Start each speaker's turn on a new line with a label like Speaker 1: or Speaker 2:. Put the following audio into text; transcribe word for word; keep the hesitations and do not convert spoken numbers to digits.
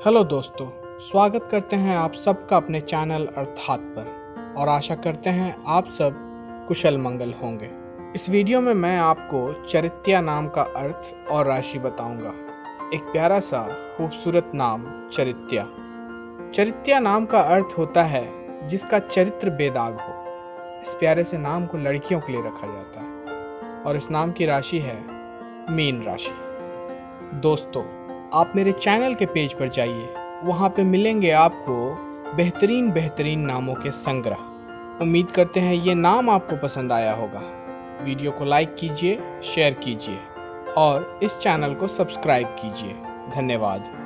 Speaker 1: Hello दोस्तों, स्वागत करते हैं आप सबका अपने चैनल अर्थात पर और आशा करते हैं आप सब कुशल मंगल होंगे। इस वीडियो में मैं आपको चरित्या नाम का अर्थ और राशि बताऊंगा। एक प्यारा सा खूबसूरत नाम चरित्या। चरित्या नाम का अर्थ होता है जिसका चरित्र बेदाग हो। इस प्यारे से नाम को लड़कियों के लिए रखा जाता है और इस नाम की राशि है मीन राशि। दोस्तों, आप मेरे चैनल के पेज पर जाइए, वहाँ पे मिलेंगे आपको बेहतरीन बेहतरीन नामों के संग्रह। उम्मीद करते हैं ये नाम आपको पसंद आया होगा। वीडियो को लाइक कीजिए, शेयर कीजिए और इस चैनल को सब्सक्राइब कीजिए। धन्यवाद।